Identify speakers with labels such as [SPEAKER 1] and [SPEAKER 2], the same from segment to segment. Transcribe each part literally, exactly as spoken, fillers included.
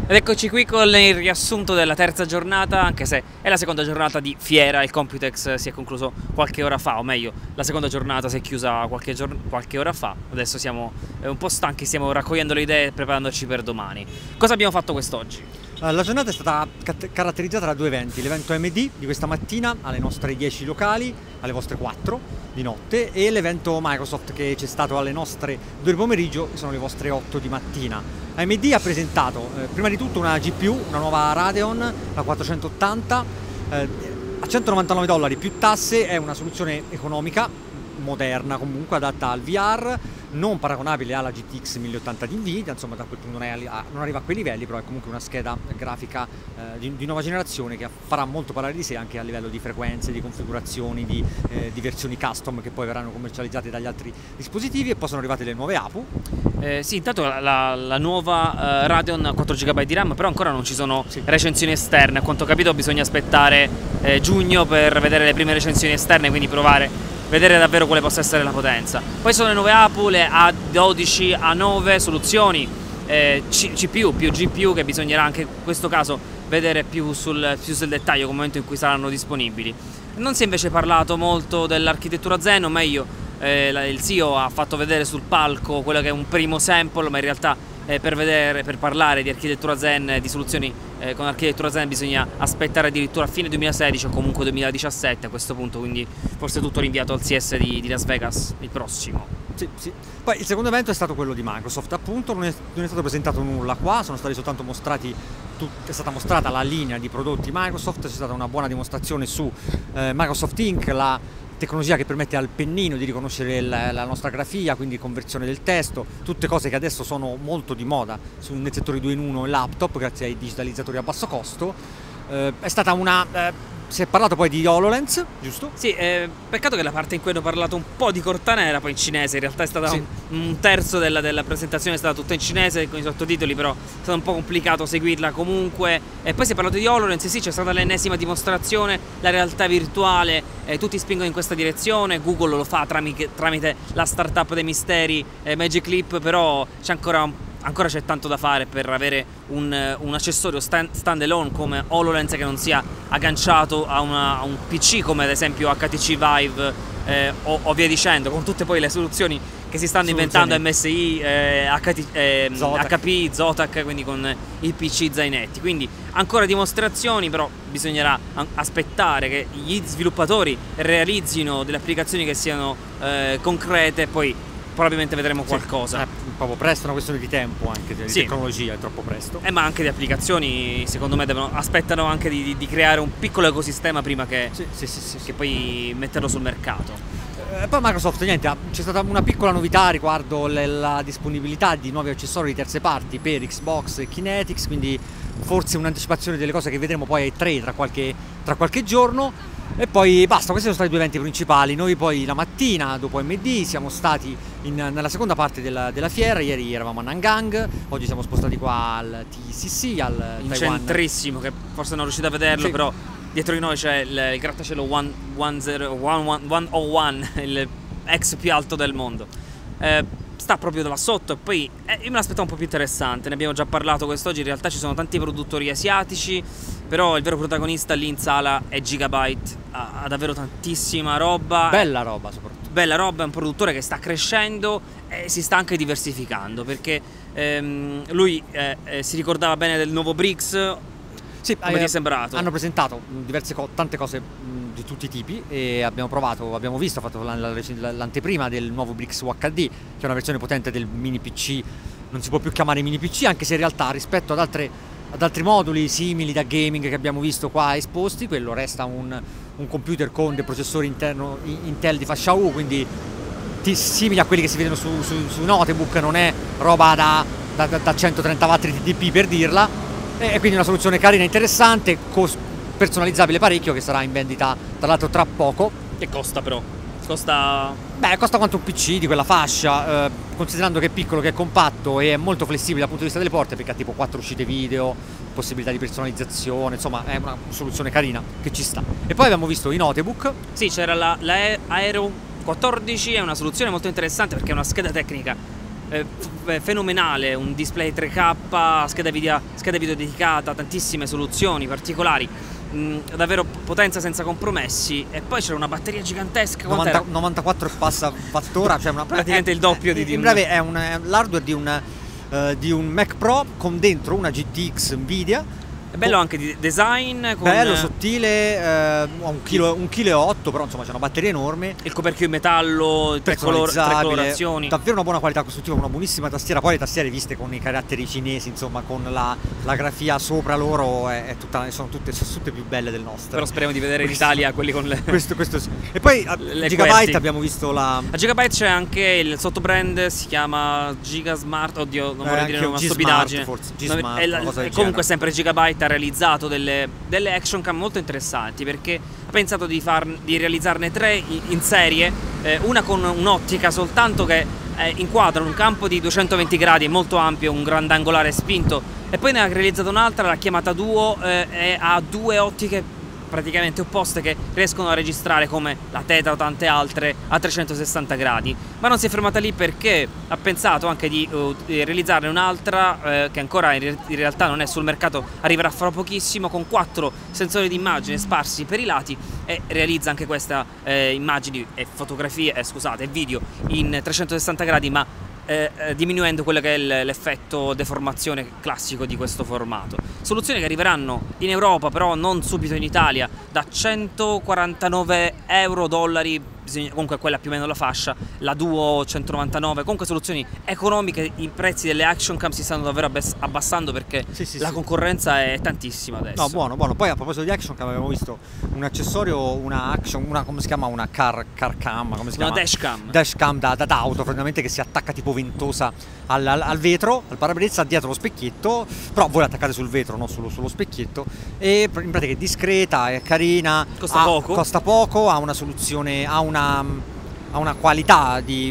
[SPEAKER 1] Ed eccoci qui con il riassunto della terza giornata, anche se è la seconda giornata di fiera. Il Computex si è concluso qualche ora fa, o meglio, la seconda giornata si è chiusa qualche, qualche ora fa. Adesso siamo un po' stanchi, stiamo raccogliendo le idee e preparandoci per domani. Cosa abbiamo fatto quest'oggi?
[SPEAKER 2] La giornata è stata caratterizzata da due eventi: l'evento A M D di questa mattina alle nostre dieci locali, alle vostre quattro di notte, e l'evento Microsoft che c'è stato alle nostre due di pomeriggio, che sono le vostre otto di mattina. A M D ha presentato eh, prima di tutto una G P U, una nuova Radeon, la quattrocentottanta, eh, a centonovantanove dollari più tasse. È una soluzione economica, moderna comunque, adatta al V R, non paragonabile alla G T X mille ottanta di Nvidia, insomma da quel punto non, è, non arriva a quei livelli, però è comunque una scheda grafica eh, di, di nuova generazione che farà molto parlare di sé anche a livello di frequenze, di configurazioni, di, eh, di versioni custom che poi verranno commercializzate dagli altri dispositivi. E poi sono arrivate le nuove A P U.
[SPEAKER 1] Eh, sì, intanto la, la, la nuova uh, Radeon quattro giga di RAM, però ancora non ci sono sì. recensioni esterne. A quanto ho capito bisogna aspettare eh, giugno per vedere le prime recensioni esterne, quindi provare vedere davvero quale possa essere la potenza. Poi sono le nuove A P U, le A dodici, A nove, soluzioni eh, C P U più G P U che bisognerà anche in questo caso vedere più sul, più sul dettaglio nel momento in cui saranno disponibili. Non si è invece parlato molto dell'architettura Zen, o meglio eh, il C E O ha fatto vedere sul palco quello che è un primo sample, ma in realtà eh, per, vedere, per parlare di architettura Zen, di soluzioni eh, con architettura Zen, bisogna aspettare addirittura a fine duemilasedici o comunque duemiladiciassette a questo punto, quindi forse tutto rinviato al C S di, di Las Vegas il prossimo.
[SPEAKER 2] Sì, sì. Poi il secondo evento è stato quello di Microsoft, appunto. Non è, non è stato presentato nulla qua, sono stati soltanto mostrati, è stata mostrata la linea di prodotti Microsoft, c'è stata una buona dimostrazione su eh, Microsoft Ink, la tecnologia che permette al pennino di riconoscere la, la nostra grafia, quindi conversione del testo, tutte cose che adesso sono molto di moda sul, nel settore due in uno e laptop grazie ai digitalizzatori a basso costo. Eh, è stata una... Eh, si è parlato poi di HoloLens, giusto?
[SPEAKER 1] Sì, eh, peccato che la parte in cui hanno parlato un po' di Cortana era poi in cinese, in realtà è stata sì. un, un terzo della, della presentazione è stata tutta in cinese con i sottotitoli, però è stato un po' complicato seguirla comunque. E poi si è parlato di HoloLens, sì, c'è stata l'ennesima dimostrazione, la realtà virtuale, eh, tutti spingono in questa direzione, Google lo fa tramite, tramite la startup dei misteri eh, Magic Leap, però c'è ancora un Ancora c'è tanto da fare per avere un, un accessorio stand, stand alone come HoloLens che non sia agganciato a, una, a un P C come ad esempio H T C Vive eh, o, o via dicendo, con tutte poi le soluzioni che si stanno inventando, M S I, eh, H T, eh, H P, Zotac, quindi con i P C zainetti. Quindi ancora dimostrazioni, però bisognerà aspettare che gli sviluppatori realizzino delle applicazioni che siano eh, concrete e poi probabilmente vedremo qualcosa.
[SPEAKER 2] Sì, è proprio presto, è una questione di tempo, anche di sì. tecnologia, è troppo presto.
[SPEAKER 1] Eh, ma anche di applicazioni, secondo me devono, aspettano anche di, di, di creare un piccolo ecosistema prima che,
[SPEAKER 2] sì, sì, sì, sì,
[SPEAKER 1] che
[SPEAKER 2] sì.
[SPEAKER 1] poi metterlo sul mercato.
[SPEAKER 2] Eh, poi Microsoft, niente, c'è stata una piccola novità riguardo le, la disponibilità di nuovi accessori di terze parti per Xbox e Kinetics, quindi forse un'anticipazione delle cose che vedremo poi ai tre tra qualche, tra qualche giorno. E poi basta, questi sono stati i due eventi principali. Noi poi la mattina, dopo A M D, siamo stati in, nella seconda parte della, della fiera. Ieri eravamo a Nangang, oggi siamo spostati qua al T C C, al
[SPEAKER 1] in
[SPEAKER 2] Taiwan.
[SPEAKER 1] Centrissimo, che forse non riuscite a vederlo, sì. però dietro di noi c'è il, il grattacielo centouno, il ex più alto del mondo. Eh, sta proprio là sotto, e poi eh, io me l'aspettavo un po' più interessante, ne abbiamo già parlato quest'oggi. In realtà ci sono tanti produttori asiatici, però il vero protagonista lì in sala è Gigabyte, ha, ha davvero tantissima roba,
[SPEAKER 2] bella roba soprattutto,
[SPEAKER 1] bella roba, è un produttore che sta crescendo e si sta anche diversificando, perché ehm, lui eh, eh, si ricordava bene del nuovo BRICS.
[SPEAKER 2] Sì,
[SPEAKER 1] come
[SPEAKER 2] eh,
[SPEAKER 1] ti è sembrato?
[SPEAKER 2] Hanno presentato diverse co tante cose mh, di tutti i tipi, e abbiamo provato, abbiamo visto, ho fatto l'anteprima del nuovo BRICS U H D, che è una versione potente del mini P C. Non si può più chiamare mini P C, anche se in realtà rispetto ad, altre, ad altri moduli simili da gaming che abbiamo visto qua esposti, quello resta un, un computer con dei processori interno Intel di fascia U, quindi simili a quelli che si vedono su, su, su notebook, non è roba da, da, da centotrenta watt di T D P per dirla. E quindi una soluzione carina, interessante, personalizzabile parecchio, che sarà in vendita tra l'altro tra poco.
[SPEAKER 1] Che costa però? Costa...
[SPEAKER 2] Beh, costa quanto un P C di quella fascia, eh, considerando che è piccolo, che è compatto e è molto flessibile dal punto di vista delle porte, perché ha tipo quattro uscite video, possibilità di personalizzazione, insomma è una soluzione carina che ci sta. E poi abbiamo visto i notebook.
[SPEAKER 1] Sì, c'era la, la Aero quattordici, è una soluzione molto interessante perché è una scheda tecnica eh, fenomenale, un display tre K, scheda video, scheda video dedicata, tantissime soluzioni particolari, mh, davvero potenza senza compromessi, e poi c'era una batteria gigantesca,
[SPEAKER 2] novanta, novantaquattro e passa wattora, cioè una,
[SPEAKER 1] praticamente il doppio di, di
[SPEAKER 2] in breve è, un, è l'hardware di un, uh, di un Mac Pro con dentro una G T X Nvidia.
[SPEAKER 1] È bello anche di design, con
[SPEAKER 2] bello, sottile, eh, un chilo, un chilo e otto, però insomma c'è una batteria enorme.
[SPEAKER 1] Il coperchio in metallo, tre, color, tre colorazioni.
[SPEAKER 2] Davvero una buona qualità costruttiva, una buonissima tastiera. Poi le tastiere viste con i caratteri cinesi, insomma, con la, la grafia sopra loro, è, è tutta, sono, tutte, sono tutte più belle del nostro.
[SPEAKER 1] Però speriamo di vedere in Italia quelli con le...
[SPEAKER 2] Questo, questo sì. E poi a Gigabyte QWERTY. Abbiamo visto la...
[SPEAKER 1] A Gigabyte c'è anche il sottobrand, si chiama Gigasmart, oddio, non vorrei eh, dire una stupidaggine.
[SPEAKER 2] Forse, G-Smart,
[SPEAKER 1] è, la, è comunque sempre Gigabyte ha realizzato delle delle action cam molto interessanti, perché ha pensato di, far, di realizzarne tre in serie, eh, una con un'ottica soltanto che eh, inquadra un campo di duecentoventi gradi molto ampio, un grandangolare spinto, e poi ne ha realizzato un'altra, l'ha chiamata Duo, eh, e ha due ottiche praticamente opposte che riescono a registrare come la Theta o tante altre a trecentosessanta gradi, ma non si è fermata lì, perché ha pensato anche di, uh, di realizzarne un'altra eh, che ancora in, re in realtà non è sul mercato, arriverà fra pochissimo, con quattro sensori di immagine sparsi per i lati, e realizza anche questa eh, immagini e fotografie, eh, scusate, video in trecentosessanta gradi, ma Eh, eh, diminuendo quello che è l'effetto deformazione classico di questo formato. Soluzioni che arriveranno in Europa, però non subito in Italia, da centoquarantanove euro dollari, comunque quella più o meno la fascia, la Duo centonovantanove, comunque soluzioni economiche. I prezzi delle action cam si stanno davvero abbassando, perché
[SPEAKER 2] sì, sì,
[SPEAKER 1] la
[SPEAKER 2] sì.
[SPEAKER 1] concorrenza è tantissima adesso.
[SPEAKER 2] No, buono, buono. Poi a proposito di action cam abbiamo visto un accessorio, una action, una, come si chiama, una car, car cam, come si
[SPEAKER 1] una
[SPEAKER 2] chiama?
[SPEAKER 1] dash cam.
[SPEAKER 2] Dash cam da, da, da auto, praticamente, che si attacca tipo ventosa al, al, al vetro, al parabrezza, dietro lo specchietto, però voi l'attaccate sul vetro, non solo sullo specchietto, e in pratica è discreta, è carina,
[SPEAKER 1] costa
[SPEAKER 2] ha,
[SPEAKER 1] poco,
[SPEAKER 2] costa poco, ha una soluzione, ha una, ha una qualità di,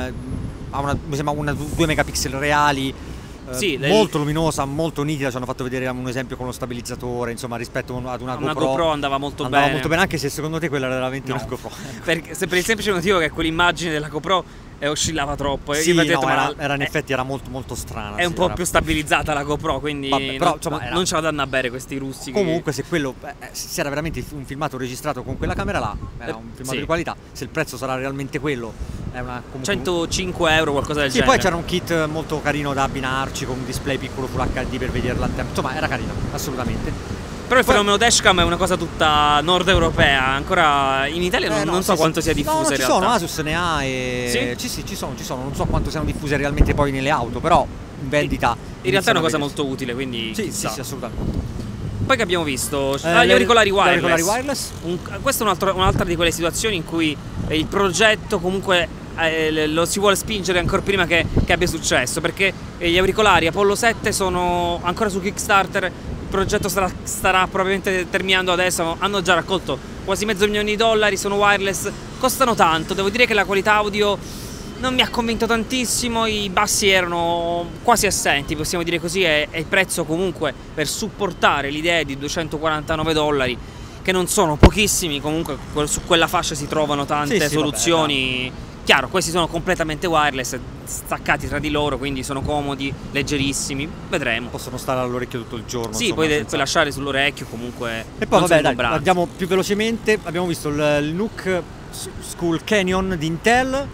[SPEAKER 2] ha una, mi sembra una due megapixel reali. Sì, molto luminosa, molto nitida. Ci hanno fatto vedere un esempio con lo stabilizzatore, insomma, rispetto ad una,
[SPEAKER 1] una
[SPEAKER 2] GoPro,
[SPEAKER 1] GoPro andava molto
[SPEAKER 2] andava
[SPEAKER 1] bene.
[SPEAKER 2] molto bene, anche se secondo te quella era veramente
[SPEAKER 1] no.
[SPEAKER 2] una GoPro.
[SPEAKER 1] Perché, per il semplice motivo che quell'immagine della GoPro e oscillava troppo.
[SPEAKER 2] Sì,
[SPEAKER 1] io
[SPEAKER 2] no,
[SPEAKER 1] detto,
[SPEAKER 2] era,
[SPEAKER 1] ma
[SPEAKER 2] era in
[SPEAKER 1] è,
[SPEAKER 2] effetti era molto molto strana.
[SPEAKER 1] È
[SPEAKER 2] sì,
[SPEAKER 1] un po'
[SPEAKER 2] era...
[SPEAKER 1] più stabilizzata la GoPro, quindi
[SPEAKER 2] Vabbè, però,
[SPEAKER 1] non,
[SPEAKER 2] insomma, era...
[SPEAKER 1] non ce la danno a bere questi russi.
[SPEAKER 2] Comunque, che... se quello eh, se era veramente un filmato registrato con quella camera là, era un filmato
[SPEAKER 1] sì.
[SPEAKER 2] di qualità. Se il prezzo sarà realmente quello, è una comunque...
[SPEAKER 1] centocinque euro, qualcosa del
[SPEAKER 2] sì,
[SPEAKER 1] genere.
[SPEAKER 2] Poi c'era un kit molto carino da abbinarci, con un display piccolo Full H D per vederla. Insomma, era carino, assolutamente.
[SPEAKER 1] Però il
[SPEAKER 2] Poi...
[SPEAKER 1] fenomeno dashcam è una cosa tutta nord europea, ancora in Italia non,
[SPEAKER 2] eh, no,
[SPEAKER 1] non so
[SPEAKER 2] sì,
[SPEAKER 1] quanto
[SPEAKER 2] sì.
[SPEAKER 1] sia diffusa,
[SPEAKER 2] no, no,
[SPEAKER 1] in
[SPEAKER 2] ci
[SPEAKER 1] realtà.
[SPEAKER 2] sono, Asus ne ha e...
[SPEAKER 1] Sì?
[SPEAKER 2] Sì, sì, ci sono, ci sono, non so quanto siano diffuse realmente poi nelle auto, però in vendita...
[SPEAKER 1] In realtà è una cosa molto utile, quindi
[SPEAKER 2] sì,
[SPEAKER 1] chissà.
[SPEAKER 2] sì, sì, assolutamente.
[SPEAKER 1] Poi che abbiamo visto?
[SPEAKER 2] Eh,
[SPEAKER 1] ah, gli auricolari wireless.
[SPEAKER 2] auricolari wireless.
[SPEAKER 1] Un, questa è un'altra, un'altra di quelle situazioni in cui il progetto comunque eh, lo si vuole spingere ancora prima che, che abbia successo, perché gli auricolari Apollo sette sono ancora su Kickstarter. Il progetto starà, starà probabilmente terminando adesso, hanno già raccolto quasi mezzo milione di dollari, sono wireless, costano tanto, devo dire che la qualità audio non mi ha convinto tantissimo, i bassi erano quasi assenti, possiamo dire così, e, e il prezzo comunque per supportare l'idea di duecentoquarantanove dollari, che non sono pochissimi, comunque su quella fascia si trovano tante
[SPEAKER 2] sì, sì,
[SPEAKER 1] soluzioni.
[SPEAKER 2] Vabbè, no.
[SPEAKER 1] Chiaro, questi sono completamente wireless, staccati tra di loro, quindi sono comodi, leggerissimi, vedremo.
[SPEAKER 2] Possono stare all'orecchio tutto il giorno.
[SPEAKER 1] Sì,
[SPEAKER 2] insomma,
[SPEAKER 1] puoi, puoi lasciare sull'orecchio comunque.
[SPEAKER 2] E poi vabbè, dai, andiamo più velocemente. Abbiamo visto il, il Nook School Canyon di Intel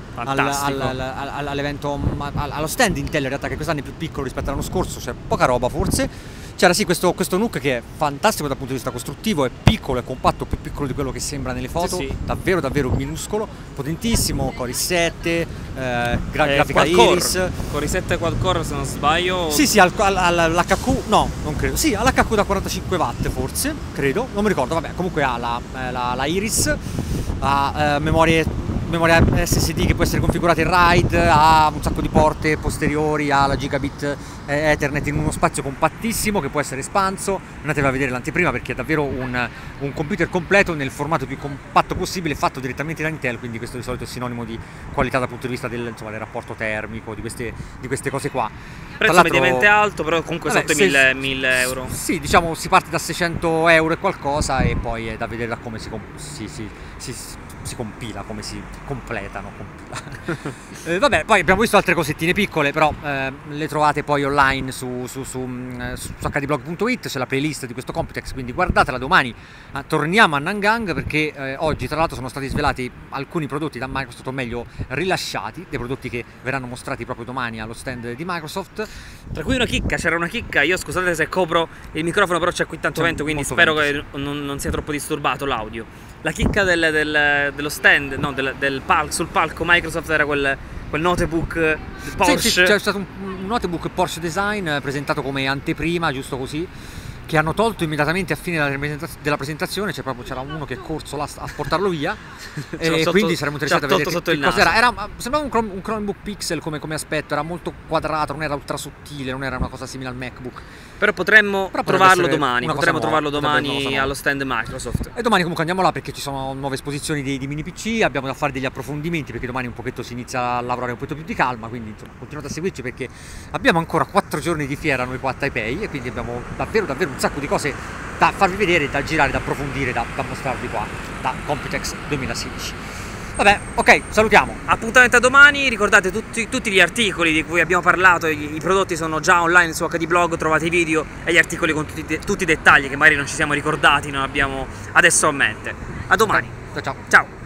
[SPEAKER 2] all'evento, allo stand Intel in realtà, che quest'anno è più piccolo rispetto all'anno scorso, c'è poca roba forse. C'era sì questo, questo Nook che è fantastico dal punto di vista costruttivo, è piccolo, è compatto, più piccolo di quello che sembra nelle foto, sì, sì. davvero davvero minuscolo, potentissimo, Core i sette, eh, gra
[SPEAKER 1] eh,
[SPEAKER 2] grafica Iris.
[SPEAKER 1] Core i sette quad core se non sbaglio.
[SPEAKER 2] Sì sì, all'H Q, no, non credo, sì, all'H Q da quarantacinque watt forse, credo, non mi ricordo, vabbè, comunque ha la, la, la Iris, ha eh, memorie memoria S S D che può essere configurata in RAID, ha un sacco di porte posteriori, ha la gigabit Ethernet in uno spazio compattissimo che può essere espanso. Andatevi a vedere l'anteprima perché è davvero un, un computer completo nel formato più compatto possibile, fatto direttamente da Intel, quindi questo di solito è sinonimo di qualità dal punto di vista del, insomma, del rapporto termico, di queste, di queste cose qua.
[SPEAKER 1] Prezzo mediamente alto, però comunque vabbè, sotto i mille euro.
[SPEAKER 2] Sì, diciamo si parte da seicento euro e qualcosa, e poi è da vedere da come si, si, si, si si compila, come si completano, compila. eh, vabbè, poi abbiamo visto altre cosettine piccole, però eh, le trovate poi online su, su, su, su, su accadyblog punto it, c'è la playlist di questo Computex, quindi guardatela. Domani eh, torniamo a Nangang, perché eh, oggi tra l'altro sono stati svelati alcuni prodotti da Microsoft, o meglio rilasciati, dei prodotti che verranno mostrati proprio domani allo stand di Microsoft.
[SPEAKER 1] Tra cui una chicca, c'era una chicca, io scusate se copro il microfono, però c'è qui tanto vento, quindi spero
[SPEAKER 2] vento,
[SPEAKER 1] che non, non sia troppo disturbato l'audio. La chicca del, del, dello stand, no, del, del palco, sul palco Microsoft era quel, quel notebook Porsche.
[SPEAKER 2] Sì, sì, c'è stato un, un notebook Porsche Design presentato come anteprima, giusto così, che hanno tolto immediatamente a fine della presentazione. C'è proprio, c'era uno che è corso là a portarlo via e
[SPEAKER 1] sotto,
[SPEAKER 2] quindi saremmo interessati a vedere
[SPEAKER 1] sotto
[SPEAKER 2] che
[SPEAKER 1] il
[SPEAKER 2] cos'era. Era, sembrava un, Chrome, un Chromebook Pixel come, come aspetto, era molto quadrato, non era ultra sottile, non era una cosa simile al MacBook.
[SPEAKER 1] Però potremmo
[SPEAKER 2] Però
[SPEAKER 1] trovarlo domani, potremmo
[SPEAKER 2] nuova,
[SPEAKER 1] trovarlo domani allo stand Microsoft.
[SPEAKER 2] E domani comunque andiamo là perché ci sono nuove esposizioni di, di mini P C, abbiamo da fare degli approfondimenti perché domani un pochetto si inizia a lavorare un po' più di calma, quindi insomma continuate a seguirci perché abbiamo ancora quattro giorni di fiera noi qua a Taipei e quindi abbiamo davvero davvero un sacco di cose da farvi vedere, da girare, da approfondire, da, da mostrarvi qua da Computex duemilasedici. Vabbè, ok, salutiamo.
[SPEAKER 1] Appuntamento a domani, ricordate tutti, tutti gli articoli di cui abbiamo parlato, i, i prodotti sono già online su accadyblog, trovate i video e gli articoli con tutti, tutti i dettagli che magari non ci siamo ricordati, non abbiamo adesso a mente. A domani.
[SPEAKER 2] Ciao ciao.
[SPEAKER 1] Ciao.